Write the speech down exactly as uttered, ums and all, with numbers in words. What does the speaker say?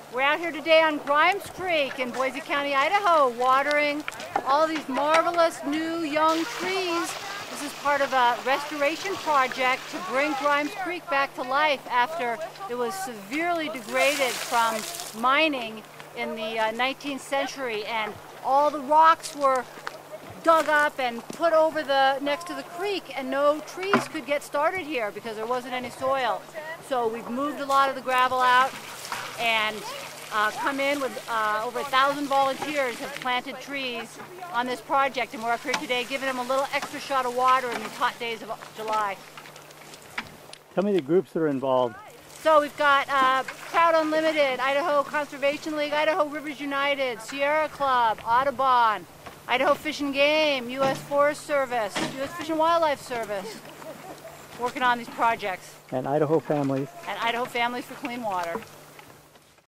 We're out here today on Grimes Creek in Boise County, Idaho, watering all these marvelous new young trees. This is part of a restoration project to bring Grimes Creek back to life after it was severely degraded from mining in the uh, nineteenth century, and all the rocks were dug up and put over the next to the creek, and no trees could get started here because there wasn't any soil. So we've moved a lot of the gravel out and uh, come in with uh, over a thousand volunteers have planted trees on this project, and we're up here today giving them a little extra shot of water in these hot days of July. Tell me the groups that are involved. So we've got uh, Trout Unlimited, Idaho Conservation League, Idaho Rivers United, Sierra Club, Audubon, Idaho Fish and Game, U S Forest Service, U S Fish and Wildlife Service, working on these projects. And Idaho Families. And Idaho Families for Clean Water.